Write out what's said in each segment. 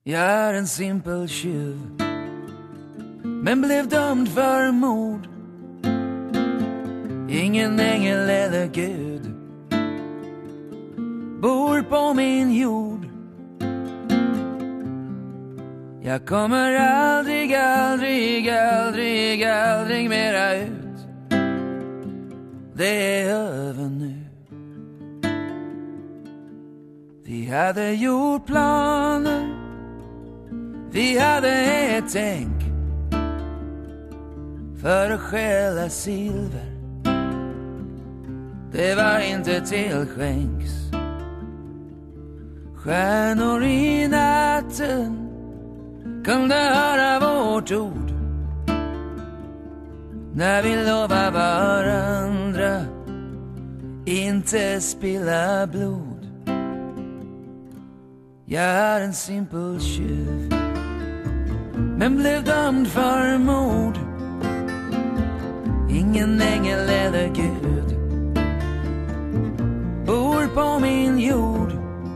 Jag är en simpel tjuv, men blev dömd för mord. Ingen ängel eller Gud bor på min jord. Jag kommer aldrig mera ut. Det är över nu. Vi hade gjort planer, vi hade ett tänk för att stjäla silver. Det var inte till skänks. Stjärnor i natten kunde höra vårt ord när vi lovar varandra inte spilla blod. Jag är en simpel tjuv, men blev dömd för mord. Ingen ängel eller Gud bor på min jord.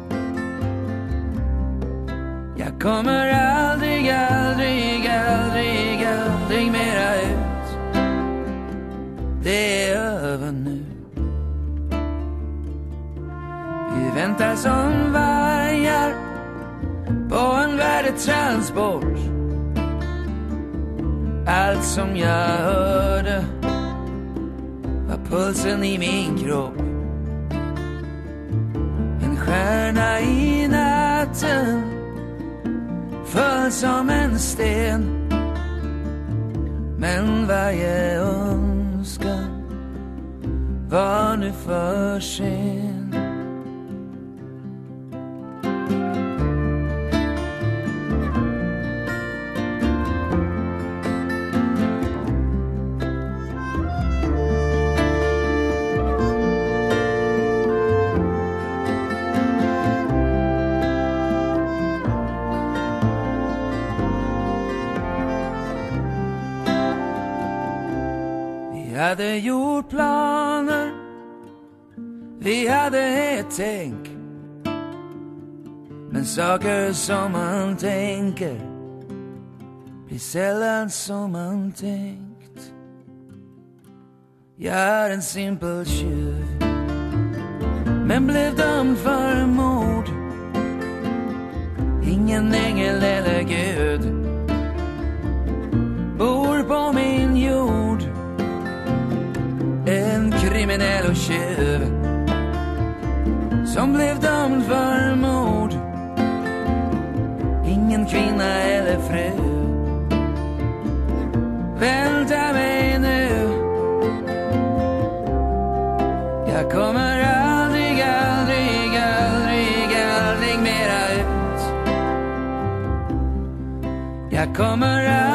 Jag kommer aldrig mera ut. Det är över nu. Vi väntar som vargar på en värdetransport. Allt som jag hörde var pulsen i min kropp. En stjärna i natten föll som en sten. Men varje önskan var nu för sen. Vi hade gjort planer, vi hade ett tänk. Men saker som man tänker blir sällan som man tänkt. Jag är en simpel tjuv, men blev dömd för mord. Ingen ängel eller Gud bor på min jord. En kriminell och tjuv som blev dömd för mord. Ingen kvinna eller fru. Vänta mig nu. Jag kommer aldrig mera ut. Jag kommer